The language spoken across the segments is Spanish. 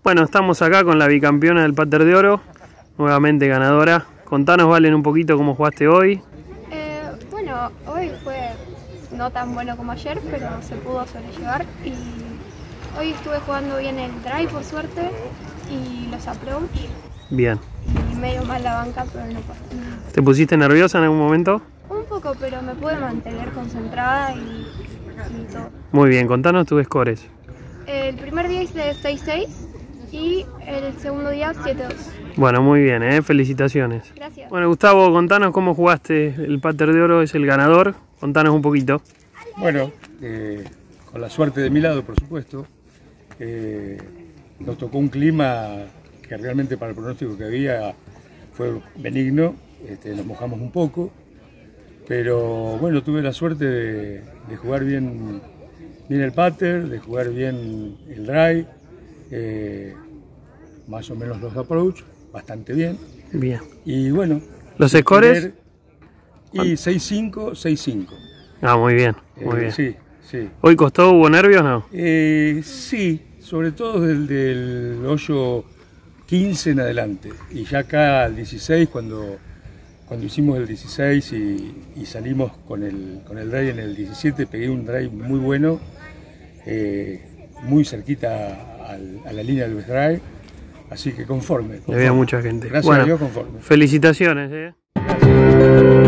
Bueno, estamos acá con la bicampeona del Pater de Oro, nuevamente ganadora. Contanos, Valen, un poquito cómo jugaste hoy. Bueno, hoy fue no tan bueno como ayer, pero se pudo sobrellevar y hoy estuve jugando bien el drive por suerte y los approach. Bien. Y medio mal la banca, pero no pasa nada. ¿Te pusiste nerviosa en algún momento? Un poco, pero me pude mantener concentrada y todo. Muy bien, contanos tus scores. El primer día hice 6-6 y el segundo día 7-2. Bueno, muy bien, felicitaciones. Gracias. Bueno, Gustavo, contanos cómo jugaste. El Pater de Oro es el ganador. Contanos un poquito. Bueno, con la suerte de mi lado, por supuesto. Nos tocó un clima que realmente para el pronóstico que había fue benigno. Nos mojamos un poco, pero bueno, tuve la suerte de jugar bien el pater, de jugar bien el drive, más o menos los approach, bastante bien. Bien. Y bueno. ¿Los scores? Y 6-5, 6-5. Ah, muy bien, muy bien. Sí, sí. ¿Hoy costó, hubo nervios o no? Sí, sobre todo del hoyo 15 en adelante. Y ya acá al 16, cuando hicimos el 16 y salimos con el drive en el 17, pegué un drive muy bueno, muy cerquita a la línea del best drive. Así que conforme. Había mucha gente. Gracias bueno, a Dios, conforme. Felicitaciones. Gracias.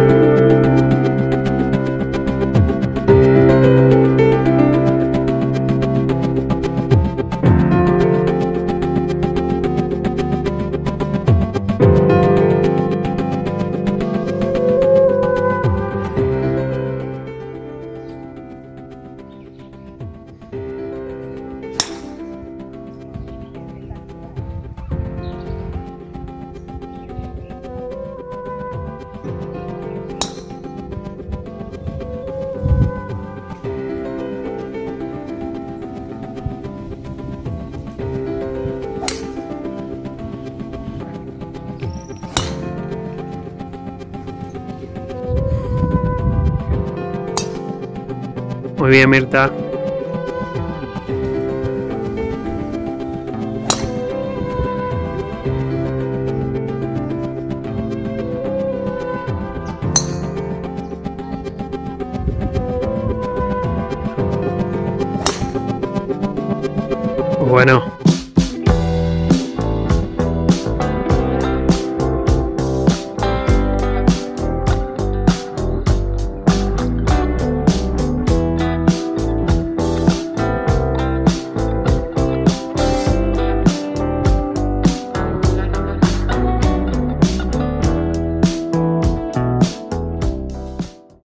Muy bien, Mirta. Bueno.